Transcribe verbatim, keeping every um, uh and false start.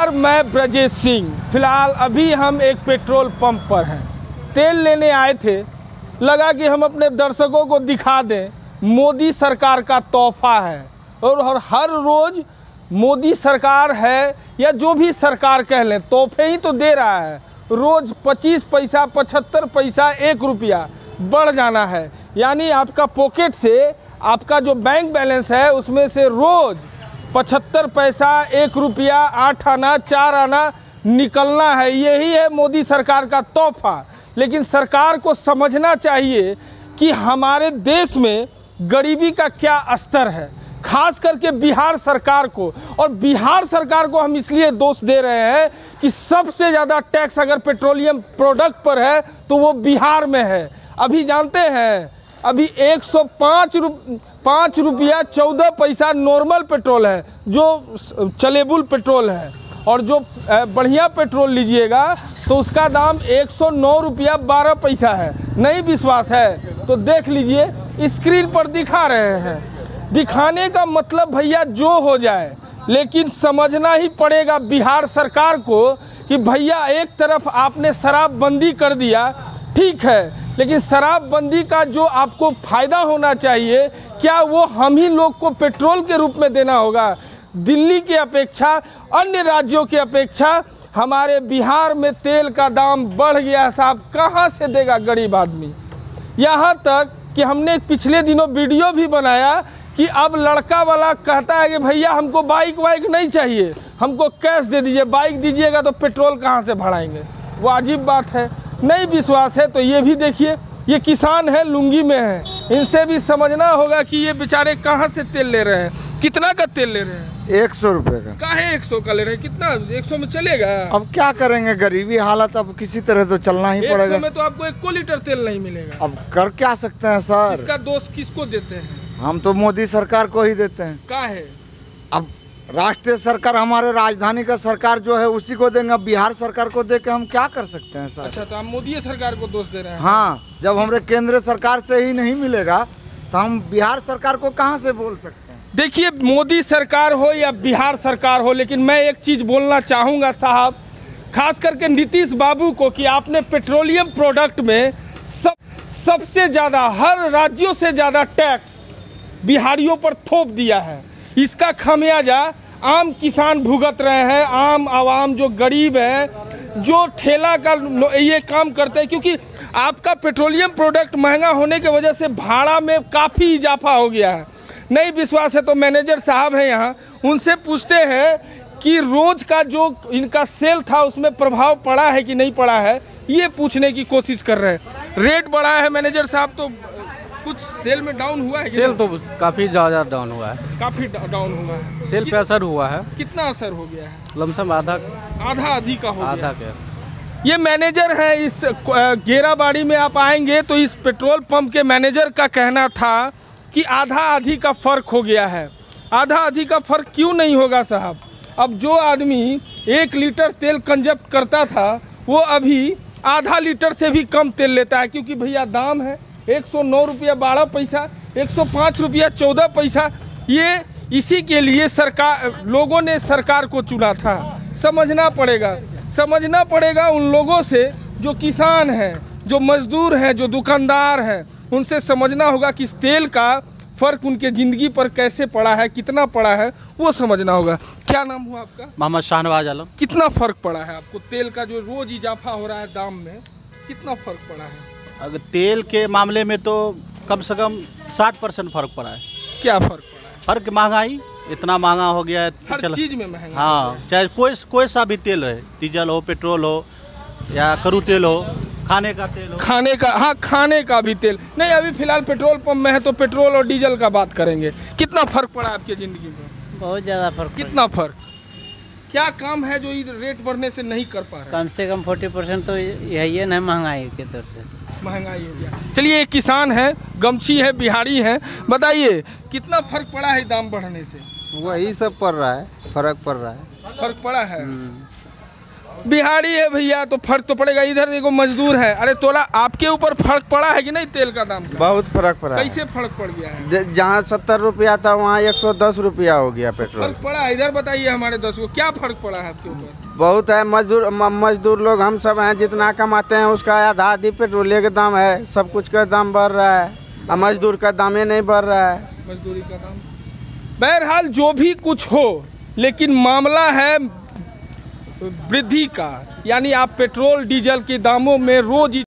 मैं ब्रजेश सिंह, फिलहाल अभी हम एक पेट्रोल पंप पर हैं। तेल लेने आए थे, लगा कि हम अपने दर्शकों को दिखा दें मोदी सरकार का तोहफा है। और हर रोज़ मोदी सरकार है या जो भी सरकार कह लें, तोहफे ही तो दे रहा है। रोज़ पच्चीस पैसा, पचहत्तर पैसा, एक रुपया बढ़ जाना है। यानी आपका पॉकेट से, आपका जो बैंक बैलेंस है उसमें से रोज़ पचहत्तर पैसा, एक रुपया, आठ आना, चार आना निकलना है। यही है मोदी सरकार का तोहफा। लेकिन सरकार को समझना चाहिए कि हमारे देश में गरीबी का क्या स्तर है, खास करके बिहार सरकार को। और बिहार सरकार को हम इसलिए दोष दे रहे हैं कि सबसे ज़्यादा टैक्स अगर पेट्रोलियम प्रोडक्ट पर है तो वो बिहार में है। अभी जानते हैं, अभी एक सौ पाँच रुप पाँच रुपया चौदह पैसा नॉर्मल पेट्रोल है, जो चलेबुल पेट्रोल है। और जो बढ़िया पेट्रोल लीजिएगा तो उसका दाम एक सौ नौ रुपया बारह पैसा है। नहीं विश्वास है तो देख लीजिए, स्क्रीन पर दिखा रहे हैं। दिखाने का मतलब भैया जो हो जाए, लेकिन समझना ही पड़ेगा बिहार सरकार को कि भैया एक तरफ आपने शराबबंदी कर दिया, ठीक है, लेकिन शराबबंदी का जो आपको फ़ायदा होना चाहिए, क्या वो हम ही लोग को पेट्रोल के रूप में देना होगा? दिल्ली की अपेक्षा, अन्य राज्यों की अपेक्षा हमारे बिहार में तेल का दाम बढ़ गया साहब। कहाँ से देगा गरीब आदमी? यहाँ तक कि हमने पिछले दिनों वीडियो भी बनाया कि अब लड़का वाला कहता है कि भैया हमको बाइक वाइक नहीं चाहिए, हमको कैश दे दीजिए, बाइक दीजिएगा तो पेट्रोल कहाँ से भराएंगे? वो अजीब बात है। नहीं विश्वास है तो ये भी देखिए, ये किसान है, लुंगी में है, इनसे भी समझना होगा कि ये बेचारे कहाँ से तेल ले रहे हैं। कितना का तेल ले रहे हैं? एक सौ रुपये का। काहे एक सौ का ले रहे हैं? कितना एक सौ में चलेगा? अब क्या करेंगे, गरीबी हालत, अब किसी तरह तो चलना ही पड़ेगा। एक सौ में तो आपको एक लीटर तेल नहीं मिलेगा। अब कर क्या सकते हैं सर? इसका दोष किसको देते हैं? हम तो मोदी सरकार को ही देते हैं। काहे? अब राष्ट्रीय सरकार, हमारे राजधानी का सरकार जो है उसी को देंगे। अब बिहार सरकार को दे के हम क्या कर सकते हैं सर? अच्छा, तो हम मोदी सरकार को दोष दे रहे हैं? हाँ, जब हमारे केंद्र सरकार से ही नहीं मिलेगा तो हम बिहार सरकार को कहाँ से बोल सकते हैं? देखिए, मोदी सरकार हो या बिहार सरकार हो, लेकिन मैं एक चीज़ बोलना चाहूँगा साहब, खास करके नीतीश बाबू को, कि आपने पेट्रोलियम प्रोडक्ट में सब सबसे ज़्यादा, हर राज्यों से ज़्यादा टैक्स बिहारियों पर थोप दिया है। इसका खामियाजा आम किसान भुगत रहे हैं, आम आवाम जो गरीब है, जो ठेला का ये काम करते हैं। क्योंकि आपका पेट्रोलियम प्रोडक्ट महंगा होने की वजह से भाड़ा में काफ़ी इजाफा हो गया है। नहीं विश्वास है तो मैनेजर साहब हैं यहाँ, उनसे पूछते हैं कि रोज़ का जो इनका सेल था उसमें प्रभाव पड़ा है कि नहीं पड़ा है, ये पूछने की कोशिश कर रहे हैं। रेट बढ़ा है मैनेजर साहब, तो कुछ सेल में डाउन हुआ है? सेल तो काफ़ी ज़्यादा डाउन हुआ है। काफ़ी डाउन हुआ है। सेल पे असर हुआ है। कितना असर हो गया है? लमसम आधा आधा आधी का हो आधा गया। के ये मैनेजर है इस गेराबाड़ी में, आप आएंगे तो इस पेट्रोल पंप के मैनेजर का कहना था कि आधा आधी का फ़र्क हो गया है। आधा आधी का फ़र्क क्यों नहीं होगा साहब? अब जो आदमी एक लीटर तेल कंजप्ट करता था वो अभी आधा लीटर से भी कम तेल लेता है, क्योंकि भैया दाम है एक सौ नौ रुपया बारह पैसा, एक सौ पाँच रुपया चौदह पैसा। ये इसी के लिए सरकार, लोगों ने सरकार को चुना था। समझना पड़ेगा, समझना पड़ेगा उन लोगों से जो किसान हैं, जो मजदूर हैं, जो दुकानदार हैं, उनसे समझना होगा कि इस तेल का फ़र्क उनके ज़िंदगी पर कैसे पड़ा है, कितना पड़ा है, वो समझना होगा। क्या नाम हुआ आपका? मोहम्मद शाहनवाज आलम। कितना फ़र्क पड़ा है आपको? तेल का जो रोज़ इजाफा हो रहा है दाम में, कितना फ़र्क पड़ा है? अगर तेल के मामले में तो कम से कम साठ परसेंट फ़र्क पड़ा है। क्या फ़र्क पड़ा है? फ़र्क महंगाई इतना महंगा हो गया है, हर चीज़ में महंगा। हाँ, चाहे कोई कोई सा भी तेल रहे, डीजल हो, पेट्रोल हो या करू तेल हो, खाने का तेल हो। खाने का, हाँ, खाने का भी तेल नहीं। अभी फ़िलहाल पेट्रोल पंप में है तो पेट्रोल और डीजल का बात करेंगे। कितना फ़र्क पड़ा आपकी ज़िंदगी में? बहुत ज़्यादा फ़र्क। कितना फ़र्क? क्या काम है जो ये रेट बढ़ने से नहीं कर पा रहे? कम से कम फोर्टी परसेंट तो यही है ना, महंगाई के दर से महंगाई हो गया। चलिए, एक किसान है, गमछी है, बिहारी है, बताइए कितना फ़र्क पड़ा है दाम बढ़ने से? वही सब पड़ रहा है, फर्क पड़ रहा है। फ़र्क पड़ा है। बिहारी है भैया तो फर्क तो पड़ेगा। इधर देखो मजदूर है। अरे तोला आपके ऊपर फर्क पड़ा है कि नहीं तेल का दाम का? बहुत फर्क पड़ा है। कैसे फर्क पड़ गया है? ज- जहाँ सत्तर रुपया था वहाँ एक सौ दस रुपया हो गया पेट्रोल। फर्क पड़ा है? इधर बताइए हमारे दोस्त को क्या फर्क पड़ा है आपके ऊपर? बहुत है। मजदूर म- मजदूर लोग हम सब हैं, जितना कमाते हैं उसका आधा आधी पेट्रोल का दाम है। सब कुछ का दाम बढ़ रहा है और मजदूर का दाम ही नहीं बढ़ रहा है। मजदूरी का दाम। बहरहाल जो भी कुछ हो, लेकिन मामला है वृद्धि का, यानी आप पेट्रोल डीजल के दामों में रोज